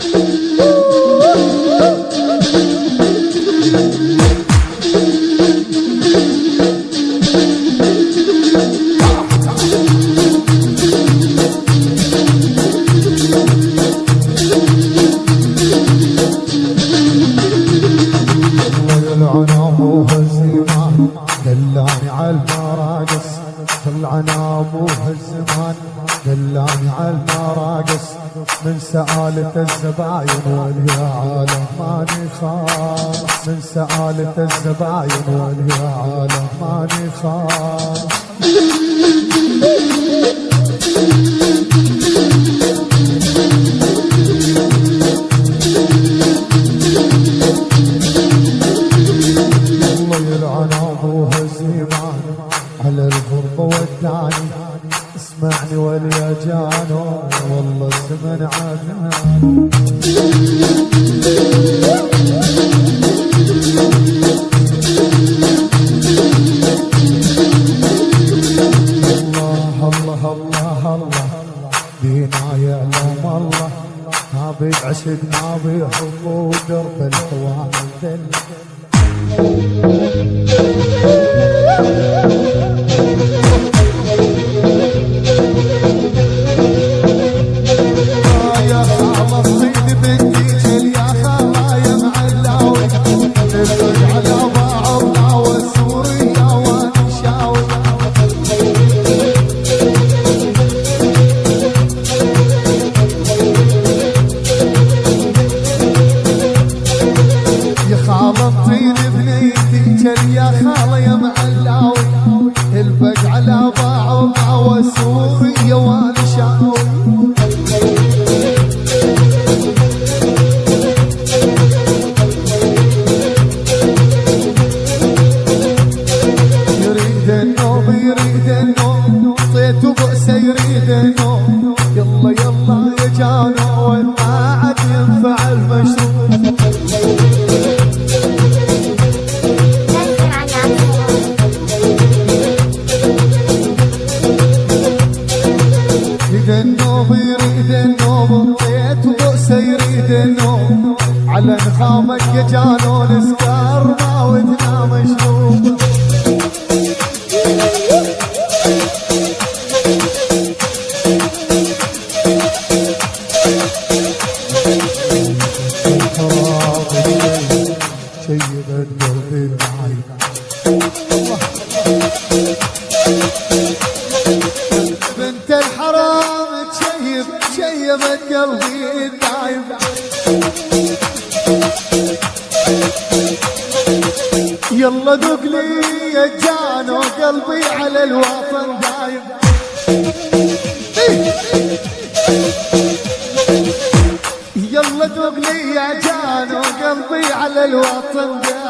دلاني عالمراقص العنام وهالزمان دلاني عالمراقص من سآلة الزباين واليا عالم ماني خاف من سآلة الزباين واليا عالم ماني خاف على الغربة وداني اسمعني وليا جانو والله الزمن عاداني الله الله الله الله دينا يعلم الله ما بيعشق ما بيحب ودرب الحوار الذل يا خالة يا معلاوي البقعة لا باعوا معوى سوريا وانا شاوي يريد النوم يريد النوم طيت وبؤسه يريد النوم يلا يلا يا جانو ما عاد ينفع المشروب يريد النوم طيت وبؤسه يريد النوم على نخامك يا جانون سكر ما ودنا مشروب شيب القلب المعي بنت الحرام شيبت قلبي الدايم يلا ذوق لي يا جانو قلبي على الوطن دايم يلا ذوق لي يا جانو قلبي على الوطن دايم